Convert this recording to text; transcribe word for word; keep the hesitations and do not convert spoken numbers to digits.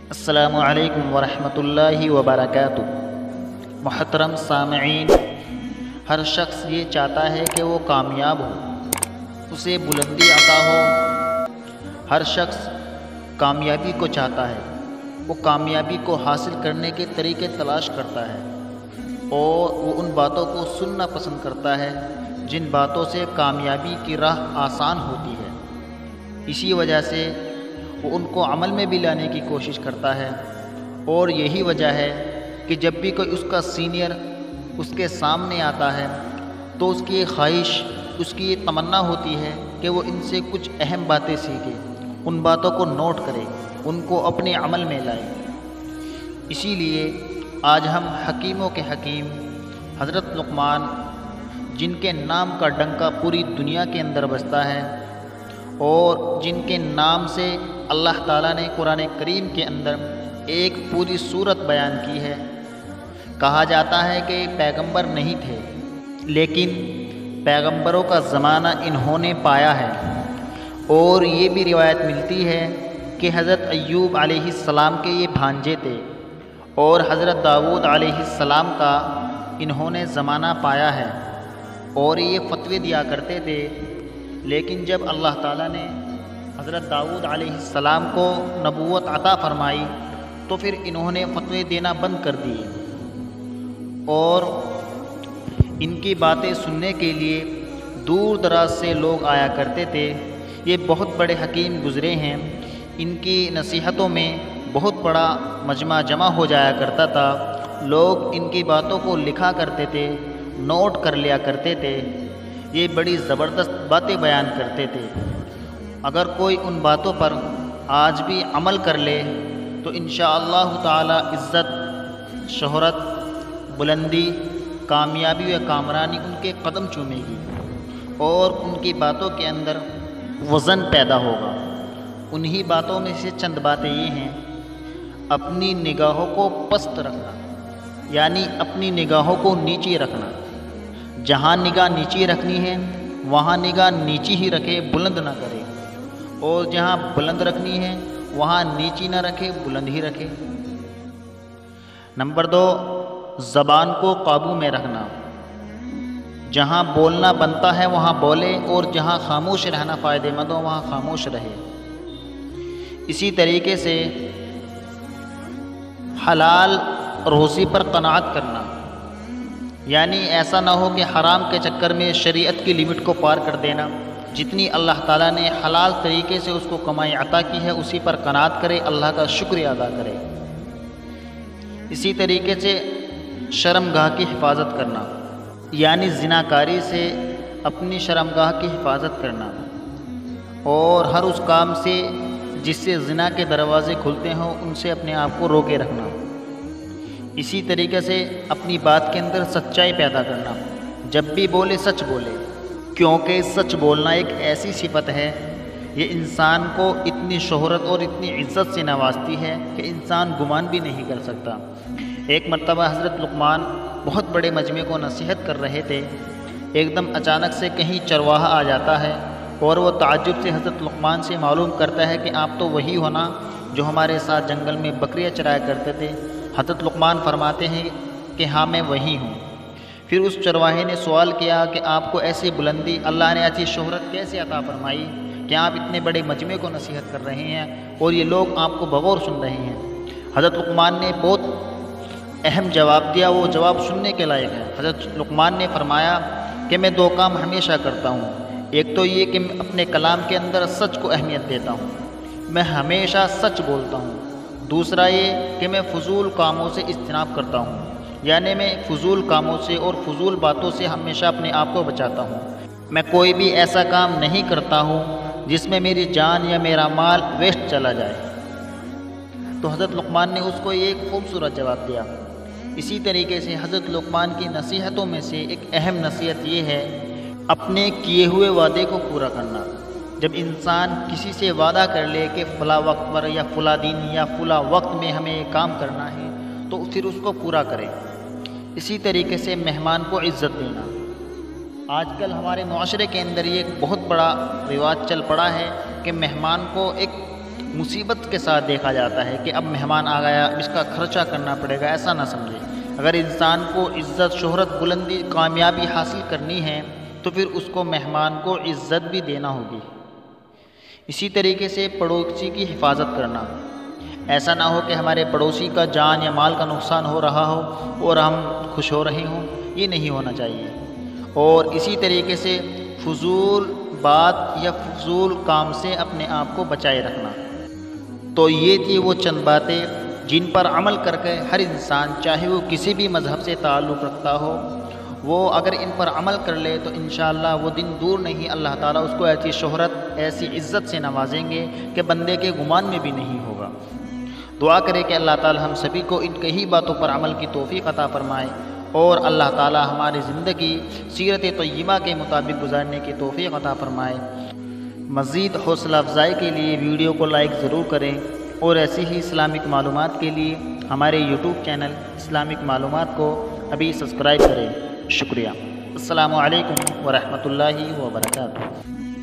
السلام علیکم ورحمۃ اللہ وبرکاتہ۔ محترم سامعین، ہر شخص یہ چاہتا ہے کہ وہ کامیاب ہو، اسے بلندی عطا ہو۔ ہر شخص کامیابی کو چاہتا ہے، وہ کامیابی کو حاصل کرنے کے طریقے تلاش کرتا ہے اور وہ ان باتوں کو سننا پسند کرتا ہے جن باتوں سے کامیابی کی راہ آسان ہوتی ہے۔ اسی وجہ سے وہ ان کو عمل میں بھی لانے کی کوشش کرتا ہے، اور یہی وجہ ہے کہ جب بھی کوئی اس کا سینئر اس کے سامنے آتا ہے تو اس کی یہ خواہش، اس کی یہ تمنا ہوتی ہے کہ وہ ان سے کچھ اہم باتیں سیکھے، ان باتوں کو نوٹ کرے، ان کو اپنے عمل میں لائے۔ اسی لیے آج ہم حکیموں کے حکیم حضرت لقمان، جن کے نام کا ڈنکا پوری دنیا کے اندر بجتا ہے اور جن کے نام سے اللہ تعالیٰ نے قرآن کریم کے اندر ایک پوری صورت بیان کی ہے۔ کہا جاتا ہے کہ پیغمبر نہیں تھے، لیکن پیغمبروں کا زمانہ انہوں نے پایا ہے، اور یہ بھی روایت ملتی ہے کہ حضرت ایوب علیہ السلام کے یہ بھانجے تھے، اور حضرت داؤد علیہ السلام کا انہوں نے زمانہ پایا ہے، اور یہ فتوے دیا کرتے تھے۔ لیکن جب اللہ تعالیٰ نے حضرت داؤد علیہ السلام کو نبوت عطا فرمائی تو پھر انہوں نے فتوے دینا بند کر دیے، اور ان کی باتیں سننے کے لیے دور دراز سے لوگ آیا کرتے تھے۔ یہ بہت بڑے حکیم گزرے ہیں، ان کی نصیحتوں میں بہت بڑا مجمع جمع ہو جایا کرتا تھا، لوگ ان کی باتوں کو لکھا کرتے تھے، نوٹ کر لیا کرتے تھے۔ یہ بڑی زبردست باتیں بیان کرتے تھے۔ اگر کوئی ان باتوں پر آج بھی عمل کر لے تو انشاءاللہ تعالی عزت، شہرت، بلندی، کامیابی و کامرانی ان کے قدم چومے گی، اور ان کی باتوں کے اندر وزن پیدا ہوگا۔ انہی باتوں میں سے چند باتیں یہ ہیں: اپنی نگاہوں کو پست رکھنا، یعنی اپنی نگاہوں کو نیچے رکھنا۔ جہاں نگاہ نیچی رکھنی ہے وہاں نگاہ نیچی ہی رکھے، بلند نہ کرے، اور جہاں بلند رکھنی ہے وہاں نیچی نہ رکھے، بلند ہی رکھے۔ نمبر دو، زبان کو قابو میں رکھنا۔ جہاں بولنا بنتا ہے وہاں بولے، اور جہاں خاموش رہنا فائدہ مند ہو وہاں خاموش رہے۔ اسی طریقے سے حلال روزی پر قناعت کرنا، یعنی ایسا نہ ہو کہ حرام کے چکر میں شریعت کی لمٹ کو پار کر دینا۔ جتنی اللہ تعالیٰ نے حلال طریقے سے اس کو کمائی عطا کی ہے اسی پر قناعت کرے، اللہ کا شکریہ ادا کرے۔ اسی طریقے سے شرمگاہ کی حفاظت کرنا، یعنی زناکاری سے اپنی شرمگاہ کی حفاظت کرنا، اور ہر اس کام سے جس سے زنا کے دروازے کھلتے ہوں ان سے اپنے آپ کو روکے رکھنا۔ اسی طریقے سے اپنی بات کے اندر سچائی پیدا کرنا، جب بھی بولے سچ بولے، کیونکہ سچ بولنا ایک ایسی صفت ہے، یہ انسان کو اتنی شہرت اور اتنی عزت سے نوازتی ہے کہ انسان گمان بھی نہیں کر سکتا۔ ایک مرتبہ حضرت لقمان بہت بڑے مجمع کو نصیحت کر رہے تھے، ایک دم اچانک سے کہیں چرواہا آ جاتا ہے، اور وہ تعجب سے حضرت لقمان سے معلوم کرتا ہے کہ آپ تو وہی ہونا جو ہمارے ساتھ جنگل میں بکریاں چرایا کرتے تھے۔ حضرت لقمان فرماتے ہیں کہ ہاں میں وہی ہوں۔ پھر اس چرواہے نے سوال کیا کہ آپ کو ایسی بلندی، اللہ نے ایسی شہرت کیسے عطا فرمائی کہ آپ اتنے بڑے مجمع کو نصیحت کر رہے ہیں اور یہ لوگ آپ کو بغور سن رہے ہیں؟ حضرت لقمان نے بہت اہم جواب دیا، وہ جواب سننے کے لائق ہے۔ حضرت لقمان نے فرمایا کہ میں دو کام ہمیشہ کرتا ہوں، ایک تو یہ کہ میں اپنے کلام کے اندر سچ کو اہمیت دیتا ہوں، میں ہمیشہ سچ بولتا ہوں۔ دوسرا یہ کہ میں فضول کاموں سے اجتناب کرتا ہوں، یعنی میں فضول کاموں سے اور فضول باتوں سے ہمیشہ اپنے آپ کو بچاتا ہوں۔ میں کوئی بھی ایسا کام نہیں کرتا ہوں جس میں میری جان یا میرا مال ویسٹ چلا جائے۔ تو حضرت لقمان نے اس کو ایک خوبصورت جواب دیا۔ اسی طریقے سے حضرت لقمان کی نصیحتوں میں سے ایک اہم نصیحت یہ ہے، اپنے کیے ہوئے وعدے کو پورا کرنا۔ جب انسان کسی سے وعدہ کر لے کہ فلاں وقت پر یا فلاں دن یا فلاں وقت میں ہمیں یہ کام کرنا ہے تو پھر اس کو پورا کرے۔ اسی طریقے سے مہمان کو عزت دینا۔ آج کل ہمارے معاشرے کے اندر یہ ایک بہت بڑا رواج چل پڑا ہے کہ مہمان کو ایک مصیبت کے ساتھ دیکھا جاتا ہے کہ اب مہمان آ گیا، اب اس کا خرچہ کرنا پڑے گا، ایسا نہ سمجھے۔ اگر انسان کو عزت، شہرت، بلندی، کامیابی حاصل کرنی ہے تو پھر اس کو مہمان کو عزت بھی دینا ہوگی۔ اسی طریقے سے پڑوسی کی حفاظت کرنا، ایسا نہ ہو کہ ہمارے پڑوسی کا جان یا مال کا نقصان ہو رہا ہو اور ہم خوش ہو رہے ہوں، یہ نہیں ہونا چاہیے۔ اور اسی طریقے سے فضول بات یا فضول کام سے اپنے آپ کو بچائے رکھنا۔ تو یہ تھی وہ چند باتیں جن پر عمل کر کے ہر انسان، چاہے وہ کسی بھی مذہب سے تعلق رکھتا ہو، وہ اگر ان پر عمل کر لے تو انشاءاللہ وہ دن دور نہیں، اللہ تعالیٰ اس کو ایسی شہرت، ایسی عزت سے نوازیں گے کہ بندے کے گمان میں بھی نہیں ہوگا۔ دعا کرے کہ اللہ تعالیٰ ہم سبھی کو ان کئی باتوں پر عمل کی توفیق عطا فرمائے، اور اللہ تعالیٰ ہماری زندگی سیرت طیبہ کے مطابق گزارنے کی توفیق عطا فرمائے۔ مزید حوصلہ افزائی کے لیے ویڈیو کو لائک ضرور کریں، اور ایسی ہی اسلامک معلومات کے لیے ہمارے یوٹیوب چینل اسلامک معلومات کو ابھی سبسکرائب کریں۔ شکریہ۔ السلام علیکم ورحمۃ اللہ وبرکاتہ۔